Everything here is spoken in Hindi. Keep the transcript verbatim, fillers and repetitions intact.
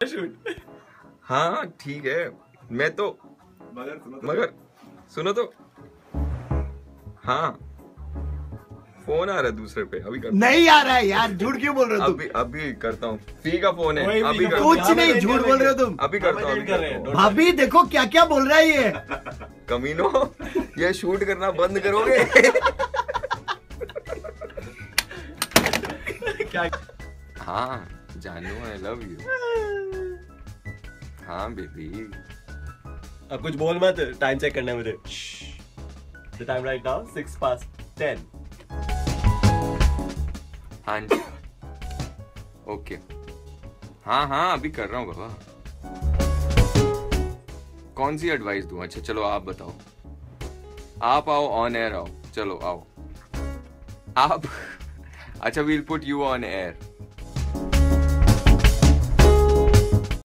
शूट। हाँ ठीक है, मैं तो मगर सुनो तो। मगर सुनो तो। हाँ फोन आ रहा है दूसरे पे, अभी करता नहीं आ रहा है यार, झूठ क्यों बोल रहे हो तुम? अभी अभी करता हूँ। फी का फोन है, कोई भी अभी का करता फोन। हूँ। कुछ नहीं, झूठ बोल रहे हो तुम। अभी करता हूँ, हम अभी edit कर रहे करता हैं, हूँ। don't भाभी देखो क्या क्या बोल रहा है ये। कमीनो, ये शूट करना बंद करोगे? क्या? हाँ जानू, आई लव यू। हाँ बेबी। अब कुछ बोल मत, टाइम चेक करना है मुझे। The time right now six past ten. हाँ जी ओके। हाँ हाँ अभी कर रहा हूँ बाबा। कौन सी एडवाइस दूं? अच्छा चलो आप बताओ। आप आओ, ऑन एयर आओ, चलो आओ आप। अच्छा we'll put you on air.